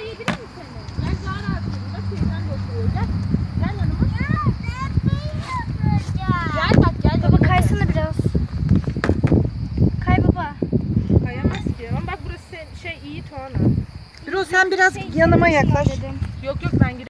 yedirir mi seni? Gel daha rahat yürü. Bak teyzen de oturuyor. Gel. Gel yanıma. Gel bak gel. Baba kaysana biraz. Kay baba. Kayamaz ki. Ama bak burası iyi Tuana. Birol sen biraz yanıma yaklaş. Yok ben